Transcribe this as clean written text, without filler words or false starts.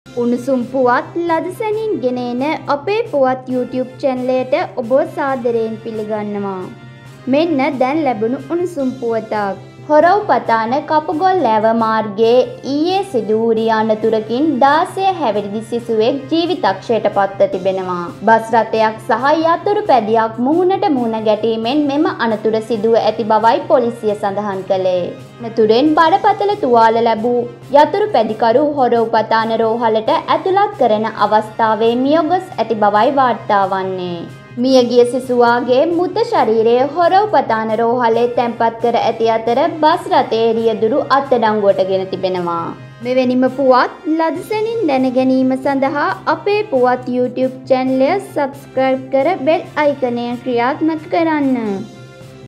උණුසුම් පුවත් ලදසැනින් ගෙනෙන අපේ පුවත් YouTube චැනලයට ඔබ සාදරයෙන් පිළිගන්නවා. මෙන්න දැන් ලැබුණු උණුසුම් පුවතක්. හොරව්පතාන කපුගොල්ලෑව මාර්ගයේ ඊයේ සිදු වූ රියානතුරකින් 16 හැවිරිදි සිසුවෙක් ජීවිතක්ෂයට පත්ව තිබෙනවා. බස් රථයක් සහ යතුරු පැදියක් මුහුණට මුහුණ ගැටීමෙන් මෙම අනතුර සිදුව ඇති බවයි පොලිසිය සඳහන් කළේ. අනතුරෙන් බරපතල තුවාල ලැබූ යතුරු පැදිකරු හොරව්පතාන රෝහලට ඇතුළත් කරන අවස්ථාවේ මියගොස් ඇති බවයි වාර්තා වන්නේ. මියගිය සිසුවාගේ මృత ශරීරය හොරව්පතාන රෝහලේ තැන්පත් කර ඇති අතර බස් රථයේ රියදුරු අත්අඩංගුවට ගෙන තිබෙනවා. මෙවැනිම පුවත් ලදසැනින් දැන ගැනීම සඳහා අපේ පුවත් YouTube චැනලය සබ්ස්ක්‍රයිබ් කර බෙල් අයිකනය ක්‍රියාත්මක කරන්න.